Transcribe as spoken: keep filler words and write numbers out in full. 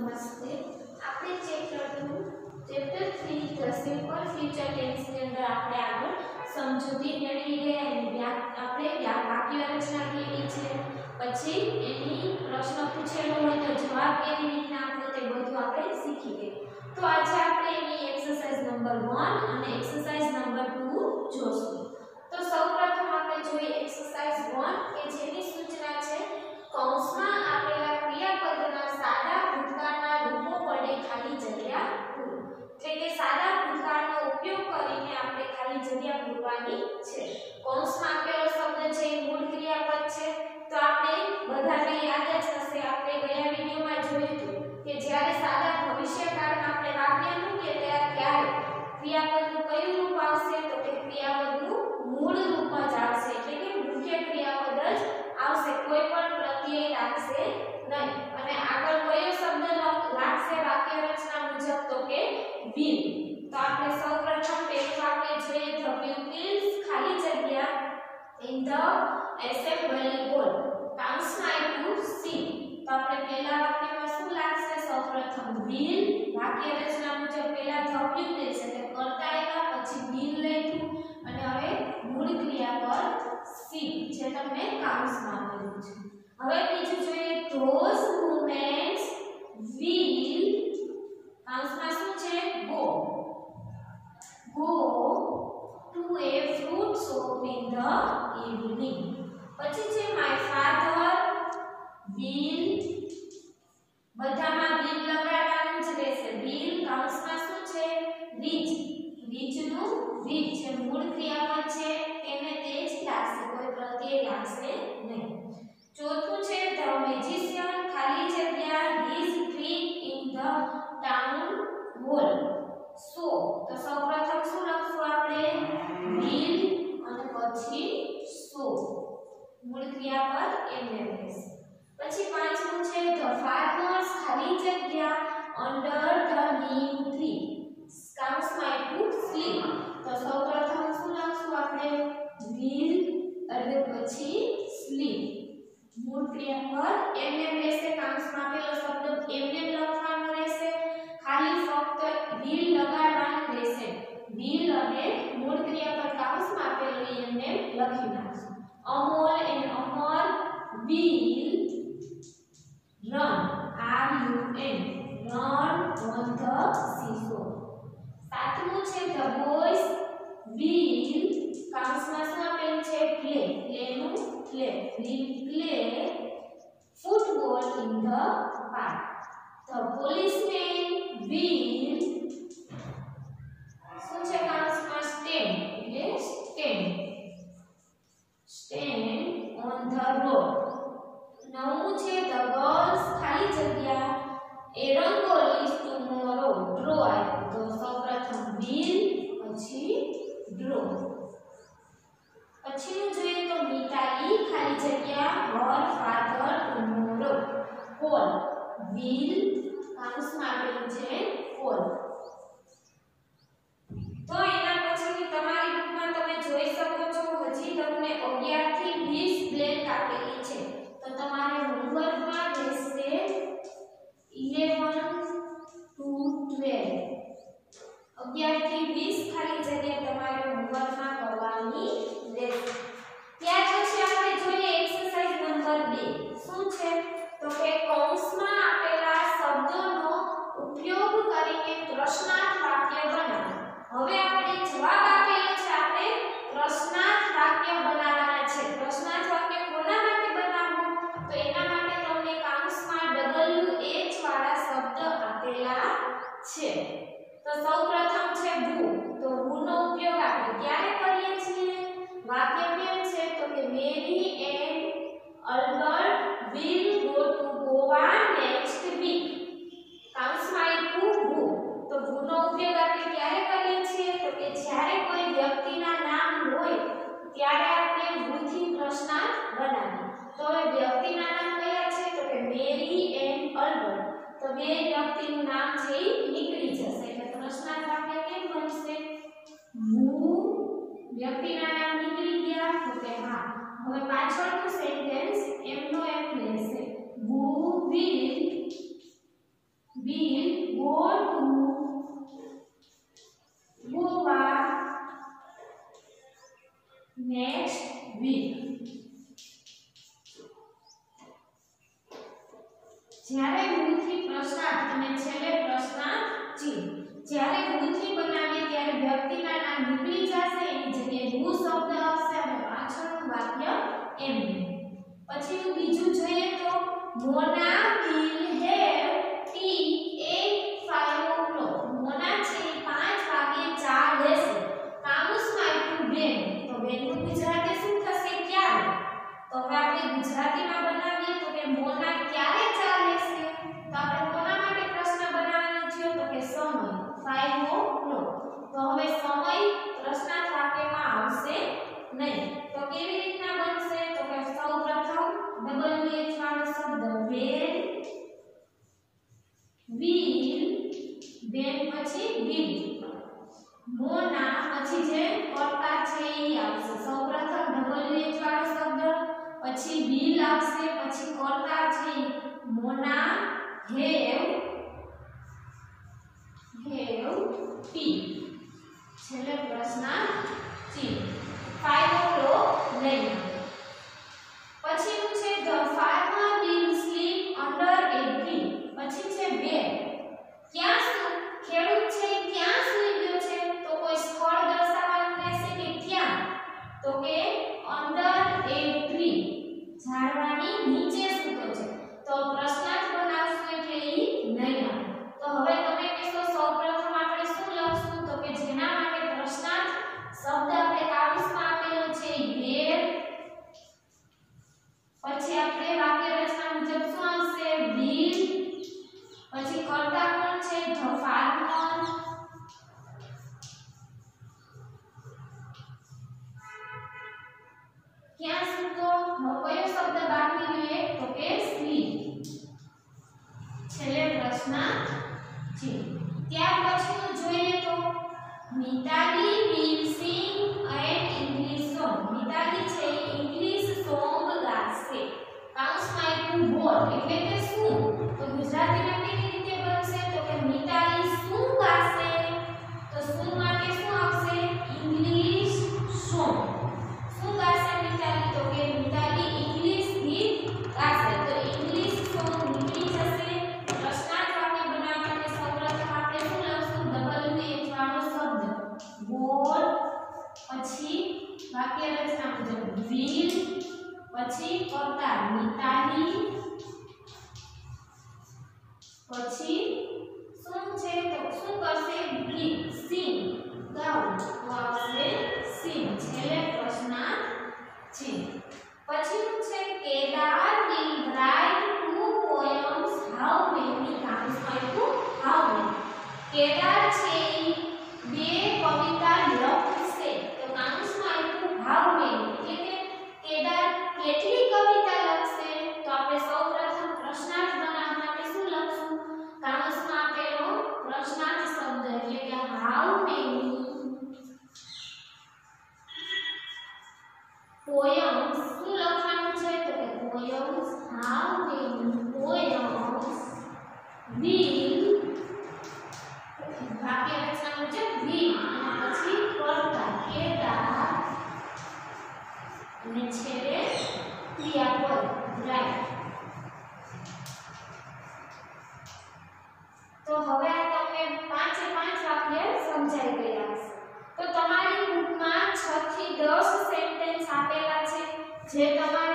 नमस्ते। આપણે chapter two chapter three the simple future tense ની અંદર આપણે આગળ સમજૂતી મેળવી ગયા અને આપણે વાક્ય રચના કેવી છે, પછી એની પ્રશ્ન પૂછેલો હોય તો જવાબ કેવી રીતના આપવો તે બધું આપણે શીખી ગયા. તો આજે આપણે એની એક્સરસાઇઝ નંબર वन અને એક્સરસાઇઝ નંબર टू જોશું. તો સૌપ્રથમ આપણે જોઈએ એક્સરસાઇઝ वन કે જેની સૂચના છે કૌંસમાં આપેલા ક્રિયાપદના સાદા ભૂતકાળના રૂપો વડે ખાલી જગ્યા પૂરો. એટલે કે સાદા ભૂતકાળનો ઉપયોગ કરીને આપણે ખાલી જગ્યા પૂરવાની છે. કૌંસમાં આપેલો શબ્દ છે એ મૂળ ક્રિયાપદ છે. તો આપણે બધાને યાદ જ હશે, આપણે ગયા વિડિયોમાં જોયું હતું કે જ્યારે સાદા ભવિષ્યકાળમાં આપણે વાક્ય મૂકીએ ત્યારે ક્રિયાપદનું કયું રૂપ આવશે, તો કે ક્રિયાપદનું મૂળ રૂપ જ આવશે. એટલે કે મુખ્ય ક્રિયાપદ જ આવશે, કોઈ પણ પ્રત્યય લાગશે નહીં. અને આગળ કયો શબ્દ લાગશે વાક્ય રચના મુજબ, તો કે will. તો આપણે સૌપ્રથમ પહેલું વાક્ય જોઈએ the pupils ખાલી જગ્યા in the assembly hall કૌંસમાં આપ્યું see. તો આપણે પહેલા વાક્યમાં શું લાગશે, સૌપ્રથમ will. વાક્ય રચના મુજબ પહેલા the pupils એટલે કરતા આવ્યા, પછી will લખ્યું અને હવે મૂળ ક્રિયા પર see જે તમને કૌંસમાં આપેલું છે. હવે બીજું જોઈએ those movements will કૌંસમાં શું છે go go to a fruit shop in the evening. પછી છે my father will, બધામાં will લગાડવાનું જ રહેશે. will કૌંસમાં શું છે reach, reach નું reach છે મૂળ ક્રિયાપદ છે એને તે જ લાગશે, કોઈ પ્રત્યય લાગશે નહીં. ચોથું છે the magician ખાલી જગ્યા his trick in the town hall. so તો સૌપ્રથમ શું લખશું આપણે will અને પછી so મૂળ ક્રિયાપદ એમને રહેશે. પછી પાંચમું છે the farmers ખાલી જગ્યા under the neem tree કૌંસમાં આપ્યું sleep. તો સૌપ્રથમ શું લખશું આપણે will અને પછી sleep મૂળ ક્રિયાપદ એમને રહેશે. કૌંસમાં આપેલો શબ્દ એમને લખવાનો રહેશે, ખાલી ફક્ત will લગાડવાનું રહેશે. will અને મૂળ ક્રિયાપદ કૌંસમાં આપેલું એમને લખી નાખશું. Amol and Amar will run r u n run on the seashore. સાતમું છે the boys will કૌંસમાં શું આપેલું છે play, play નું play will play football in the park. the policeman will શું છે કૌંસમાં stand એટલે stand stand on the road. નવમું છે the girls ખાલી જગ્યા a rangoli tomorrow draw આવ્યું. તો સૌપ્રથમ will પછી draw. પછીનું જોઈએ તો મિતાલી ખાલી જગ્યા her father tomorrow call will કૌંસમાં આપેલું છે call. તો એના પછીની તમારી બુકમાં તમે જોઈ શકો છો હજી તમને અગિયાર થી વીસ બ્લેન્ક આપેલી છે. તો તમારે હોમવર્કમાં રહેશે eleven to twelve અગિયાર થી વીસ ખાલી જગ્યા તમારે હોમવર્કમાં કરવાની રહેશે. ત્યાર પછી આપણે જોઈએ એક્સરસાઇઝ નંબર બે. શું છે તો કે કૌંસમાં આપેલા શબ્દોનો ઉપયોગ કરીને પ્રશ્નાર્થ વાક્ય બનાવો. હવે આપણે જવાબ આપેલો છે, આપણે પ્રશ્નાર્થ વાક્ય બનાવવાના છે. પ્રશ્નાર્થ વાક્ય કોના માટે બનાવવું, તો એના માટે તમને કૌંસમાં ડબલ્યુ એચ વાળા શબ્દ આપેલા છે. તો સૌપ્રથમ છે who. તો who નો ઉપયોગ આપણે ક્યારે કરીએ છીએ, વાક્ય કેમ છે તો કે Mary and Albert will go to Goa next week કૌંસમાં આપ્યું who. તો who નો ઉપયોગ આપણે ક્યારે કરીએ છીએ, તો કે જ્યારે કોઈ વ્યક્તિના નામ હોય ત્યારે આપણે who થી પ્રશ્નાર્થ બનાવીએ. તો હવે વ્યક્તિના નામ કયા છે, તો કે મેરી એન્ડ અલ્બર્ટ. તો બે વ્યક્તિનું નામ છે એ નીકળી જશે એટલે પ્રશ્નાર્થ વાક્ય કેમ બનશે who વ્યક્તિના નામ નીકળી ગયા, તો કે હા. હવે પાછળનું સેન્ટેન્સ એમનો એમ રહેશે who will જ્યારે ભૂલથી પ્રશ્નાર્થ અને છેલ્લે પ્રશ્નાર્થ ચિહ્ન જ્યારે ભૂલથી બનાવીએ ત્યારે વ્યક્તિના નામ નીકળી જશે એની જગ્યાએ હું શબ્દ આવશે અને પાછળનું વાક્ય એમ. પછીનું બીજું જોઈએ તો Mona will have tea at five o'clock. Mona છે પાંચ વાગે ચા લેશે. કામુસમાં આપ્યું બેન, તો બેનનું ગુજરાતી શું થશે? ક્યારે. તો હવે આપણે ગુજરાતીમાં બનાવીએ તો કે મોના ક્યારે ચા લેશે? તો આપણે કોના માટે પ્રશ્ન બનાવવાનો છે? તો કે સમય ફાઈવ o'clock. તો હવે સમય પ્રશ્નાર્થ વાક્યમાં આવશે નહીં. તો કેવી રીતના બનશે? તો કે સૌપ્રથમ ડબલ એચ વાળો શબ્દ વેન, will, બેન પછી will, મોના પછી જે કર્તા છે એ આવશે. સૌપ્રથમ ડબલ એચ વાળો શબ્દ, પછી will આવશે, પછી કર્તા છે મોના, હેવ, હેવ ટી, છેલ્લે પ્રશ્નાર્થ ચિહ્ન ફાઈવ o'clock લઈને. પછીનું છે the farmer will sleep under a tree. પછી છે where, ક્યાં સુ ખેડૂત છે ક્યાં સૂઈ ગયો છે? તો કોઈ સ્થળ દર્શાવવાનું રહેશે કે ક્યાં? તો કે under a tree, ઝાડવાની નીચે સૂતો છે. તો પ્રશ્નાર્થ બનાવશું એટલે ઈ નહીં આવે. તો હવે તમે કહેશો સૌપ્રથમ આપણે શું લખશું? તો કે જેના માટે પ્રશ્નાર્થ શબ્દ આપણે કાઉન્સમાં આપેલો છે where, પછી આપણે વાક્ય રચના મુજબ શું આવશે? will, પછી કર્તા કોણ છે? the farmer, ક્યાં સૂતો? હવે કયો શબ્દ બાકી રહ્યો? તો કે sleep, છેલ્લે પ્રશ્નાર્થ ચિહ્ન. ત્યાર પછીનું જોઈએ તો Mitali will sing an English song. Mitali છે ઇંગ્લિશ સોંગ ગાશે. કાઉન્સમાં આપ્યું what, એટલે કે શું? તો ગુજરાતીમાં કેવી રીતે બનશે? તો કે મિતાલી શું ગાશે? તો શું માટે શું આવશે? English song. શું ગાશે મિતાલી? તો કે મિતાલી ઇંગ્લિશ ગીત ગાશે. તો ઇંગ્લિશ સોંગ નીકળી જશે. પ્રશ્નાર્થ વાક્ય બનાવવા માટે સૌપ્રથમ આપણે શું લખશું? ડબલ એચ વાળો શબ્દ what, પછી વાક્ય રચના મુજબ will, પછી કર્તા મિતાલી, પછી શું છે? તો શું કરશે? ગીત sing, ગાવું. તો આવશે sing, છેલ્લે પ્રશ્નાર્થ ચિહ્ન. પછીનું છે Kedar will write two poems. How many? કાઉન્સમાં આપ્યું how many. કેદાર છે બે કવિતા લખશે. તો કાઉન્સમાં આપ્યું how many, એટલે કે કેદાર કેટલી કવિતા લખશે? તો આપણે સૌપ્રથમ પ્રશ્નાર્થ બનાવવા માટે શું લખશું? કાઉન્સમાં આપેલો પ્રશ્નાર્થ શબ્દ એટલે કે how many poems. શું લખવાનું છે? તો કે poems, how many poems will, વાક્ય રચના મુજબ will, અને પછી કર્તા કેદાર, અને છેલ્લે ક્રિયાપદ write. તો હવે આ તમને પાંચે પાંચ વાક્ય સમજાઈ ગયા હશે. તો તમારી બુકમાં છ થી દસ સેન્ટેન્સ આપેલા છે જે તમારે